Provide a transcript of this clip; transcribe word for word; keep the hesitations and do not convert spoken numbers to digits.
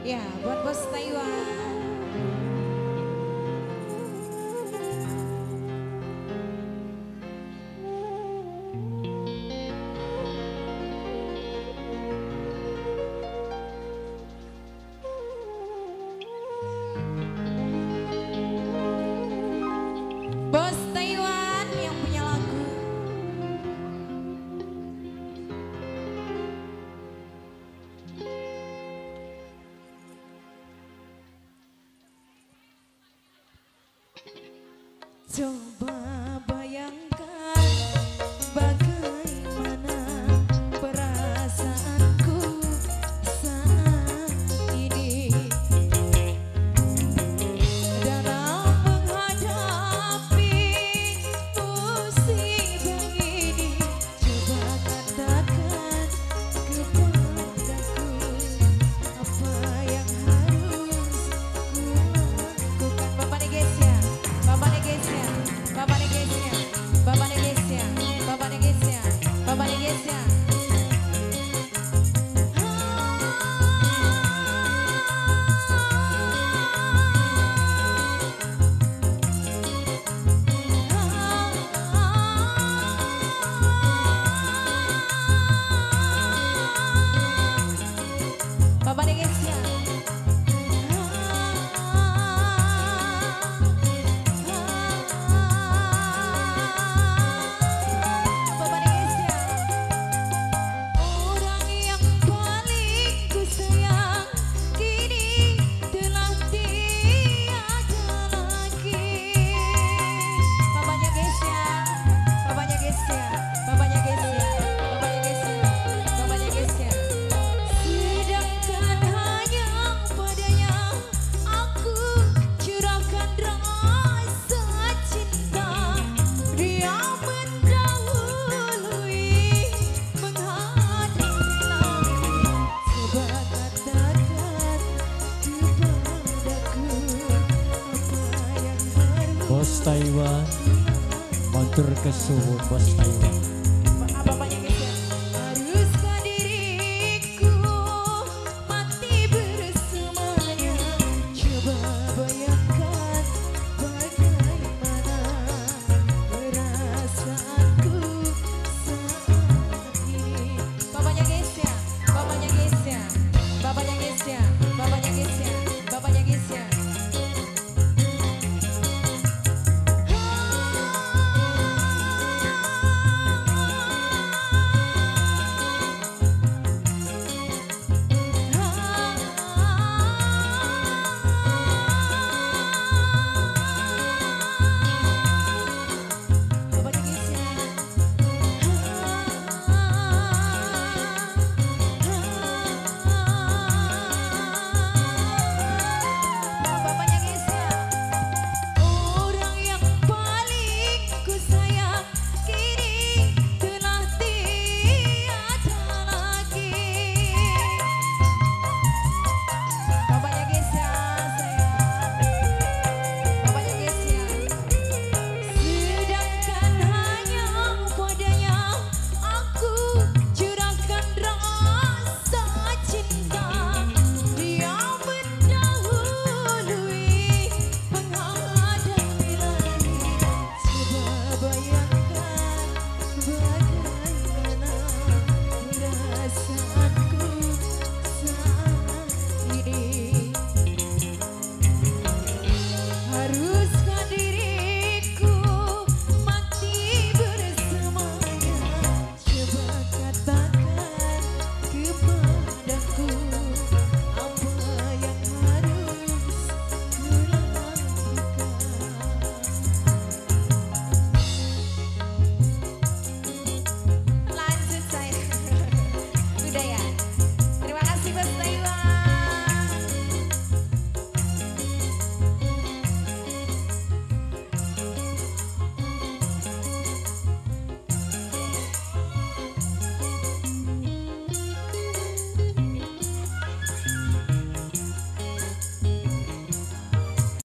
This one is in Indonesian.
Ya, buat bos Taiwan. Bos Taiwan yang punya lagu. Coba bayangkan bagaimana perasaanku saat ini dalam menghadapi musibah ini. Coba katakan kepadaku apa yang harus ku lakukan. Bapak nih guys ya, Bapak nih guys ya, Bapak nih guys ya, Bapak nih guys ya, Bapak nih guys ya, Bapak nih guys ya. Bapak nih guys ya. Bapak nih guys ya. Orang yang paling ku sayang kini telah tiada lagi. Bapaknya guys ya. Bapaknya guys ya. Bapaknya guys ya. Bapaknya guys ya. Bapaknya guys ya. Sedangkan hanya padanya aku curahkan rasa cinta. Dia mendahului menghadapi langit. Coba katakan kepadaku apa yang harus. Bos Taiwan, matur kesuwun Bos Taiwan.